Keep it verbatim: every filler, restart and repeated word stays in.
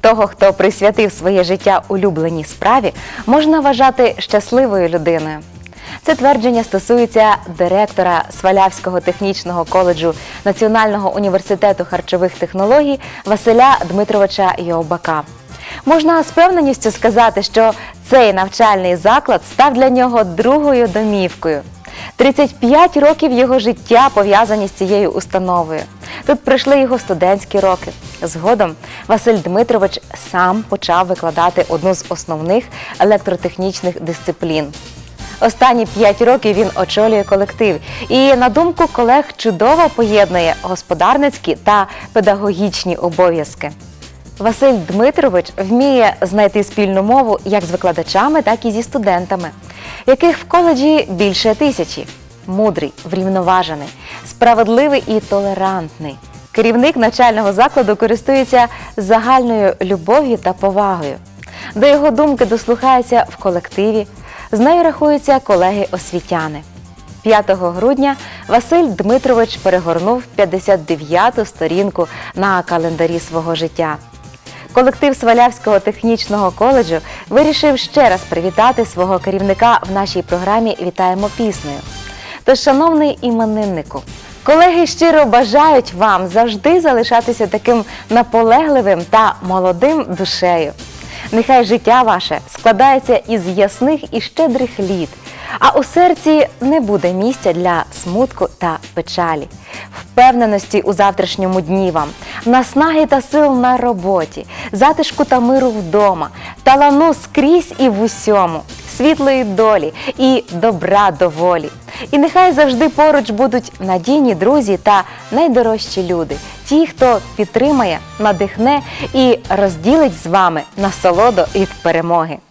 Того, хто присвятив своє життя улюбленій справі, можна вважати щасливою людиною. Це твердження стосується директора Свалявського технічного коледжу Національного університету харчових технологій Василя Дмитровича Йовбака. Можна з певненістю сказати, що цей навчальний заклад став для нього другою домівкою. тридцять п'ять років його життя пов'язані з цією установою. Тут пройшли його студентські роки. Згодом Василь Дмитрович сам почав викладати одну з основних електротехнічних дисциплін. Останні п'ять років він очолює колектив і, на думку колег, чудово поєднує господарницькі та педагогічні обов'язки. Василь Дмитрович вміє знайти спільну мову як з викладачами, так і зі студентами, яких в коледжі більше тисячі. Мудрий, врівноважений, справедливий і толерантний. Керівник навчального закладу користується загальною любов'ю та повагою. До його думки дослухаються в колективі, з нею рахуються колеги-освітяни. п'ятого грудня Василь Дмитрович перегорнув п'ятдесят дев'яту сторінку на календарі свого життя. Колектив Свалявського технічного коледжу вирішив ще раз привітати свого керівника в нашій програмі «Вітаємо піснею». Тож, шановний імениннику, колеги щиро бажають вам завжди залишатися таким наполегливим та молодим душею. Нехай життя ваше складається із ясних і щедрих літ, а у серці не буде місця для смутку та печалі. Впевненості у завтрашньому дні вам, наснаги та сил на роботі, затишку та миру вдома, талану скрізь і в усьому, світлої долі і добра доволі. І нехай завжди поруч будуть надійні друзі та найдорожчі люди, ті, хто підтримає, надихне і розділить з вами насолоду від перемоги.